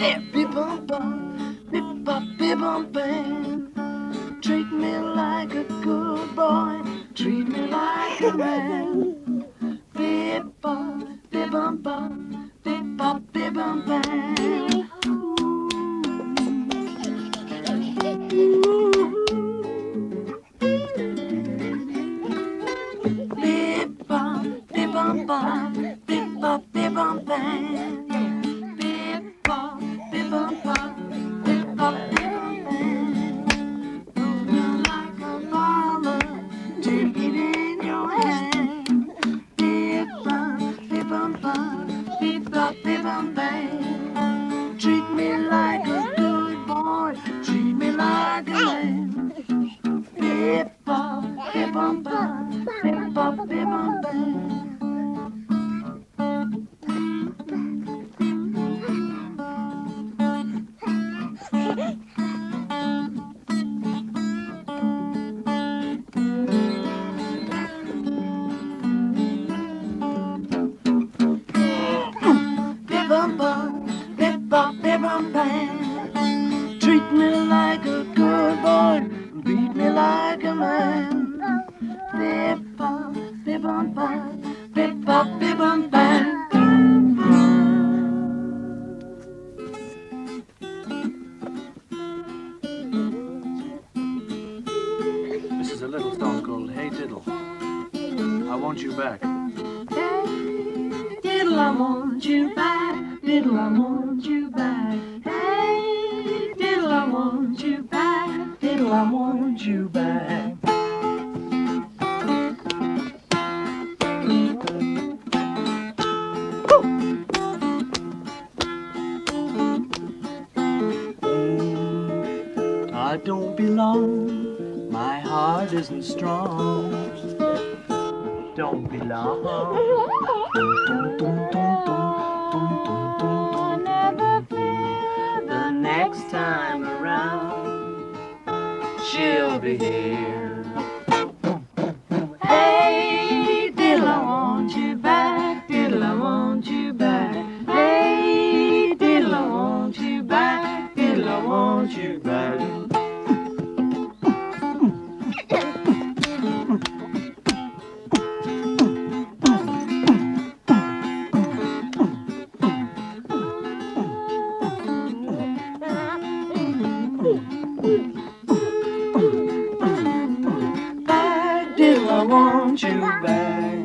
Bip-bop-bip-bum-bam. Treat me like a good boy, treat me like a man. Bip-bop-bip-bum-bum, bip-bop-bip-bum-bam. Bip-bop-bip-bum-bum, bip-bop-bip-bum-bam. Bip-bop-bip-bum-bum, bip-bop-bip-bum-bam. Moving like a baller, take it in your hand. Bip-bop-bip-bum-bum, bip-bop-bip-bum-bam. Treat me like a good boy, treat me like a man. Bip-bop-bip-bum-bum, bip-bop-bip-bum-bam. Bip-bum-bum, bip-bop-bip-bum-bam. Treat me like a good boy, beat me like a man. Bip-bop-bip-bum-bam, bip-bop-bip-bum-bam. This is a little song called Hey Diddle. I want you back. Hey, diddle, I want you back. Diddle, I want you back. Hey, diddle, I want you back. Diddle, I want you back. I don't belong, my heart isn't strong. Don't belong. Never fear The next time around, she'll be here. Hey, diddle, I want you back. Diddle, I want you back. Hey, diddle, I want you back. Diddle, I want you back. Back, diddle, I want you back.